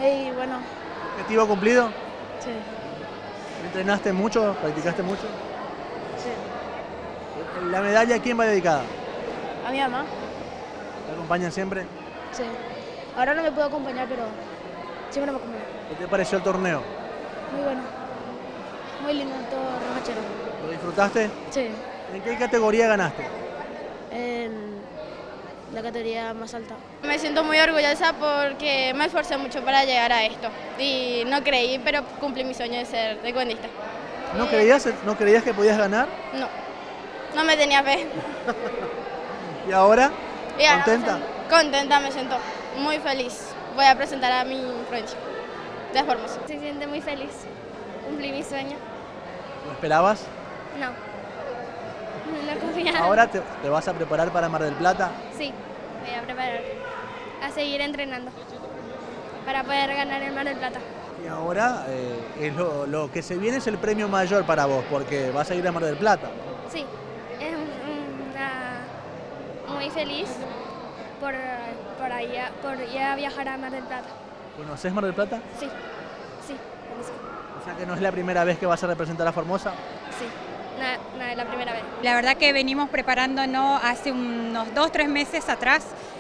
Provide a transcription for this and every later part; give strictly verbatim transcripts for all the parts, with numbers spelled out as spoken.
Y bueno, ¿Objetivo cumplido? sí, ¿Entrenaste mucho? ¿Practicaste mucho? sí. ¿La medalla a quién va dedicada? A mi mamá, ¿Te acompañan siempre? sí. Ahora no me puedo acompañar, pero siempre me acompaña. ¿Qué te pareció el torneo? Muy bueno. Muy lindo todo remachero. ¿Lo disfrutaste? Sí. ¿En qué categoría ganaste? En la categoría más alta. Me siento muy orgullosa porque me esforcé mucho para llegar a esto y no creí, pero cumplí mi sueño de ser taekwondista. ¿No creías, ¿No creías que podías ganar? No, no me tenía fe. ¿Y ahora? Y ahora ¿Contenta? me siento- contenta, me siento muy feliz. Voy a presentar a mi provincia de Formosa. Se siente muy feliz. Cumplí mi sueño. ¿Lo esperabas? No. No confiaba. ¿Ahora te, te vas a preparar para Mar del Plata? Sí, me voy a preparar. A seguir entrenando. Para poder ganar el Mar del Plata. Y ahora eh, es lo, lo que se viene es el premio mayor para vos, porque vas a ir a Mar del Plata. Sí, es una... muy feliz por, por, allá, por ir a viajar a Mar del Plata. ¿Conoces Mar del Plata? Sí, sí, conozco. O sea que no es la primera vez que vas a representar a Formosa. Sí, no, no es la primera vez. La verdad que venimos preparándonos hace unos dos, tres meses atrás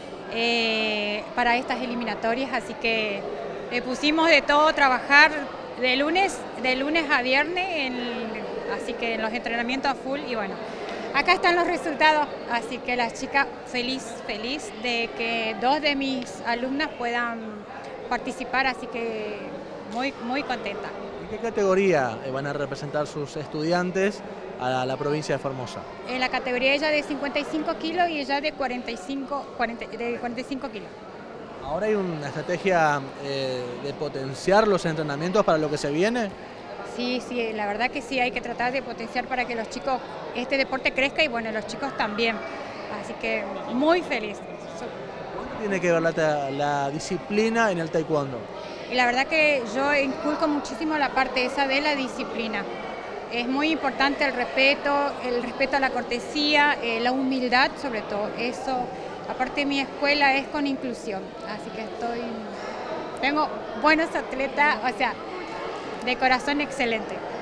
eh, para estas eliminatorias, así que le pusimos de todo, trabajar de lunes, de lunes a viernes, en, así que en los entrenamientos a full y bueno, acá están los resultados, así que las chicas feliz, feliz de que dos de mis alumnas puedan participar, así que muy, muy contenta. ¿En qué categoría van a representar sus estudiantes a la provincia de Formosa? En la categoría ella de cincuenta y cinco kilos y ella de cuarenta y cinco, cuarenta, de cuarenta y cinco kilos. ¿Ahora hay una estrategia eh, de potenciar los entrenamientos para lo que se viene? Sí, sí, la verdad que sí, hay que tratar de potenciar para que los chicos, este deporte crezca y bueno, los chicos también. Así que muy feliz. ¿Cuánto tiene que ver la, la disciplina en el taekwondo? Y la verdad que yo inculco muchísimo la parte esa de la disciplina. Es muy importante el respeto, el respeto a la cortesía, eh, la humildad sobre todo. Eso, aparte mi escuela es con inclusión, así que estoy, tengo buenos atletas, o sea, de corazón excelente.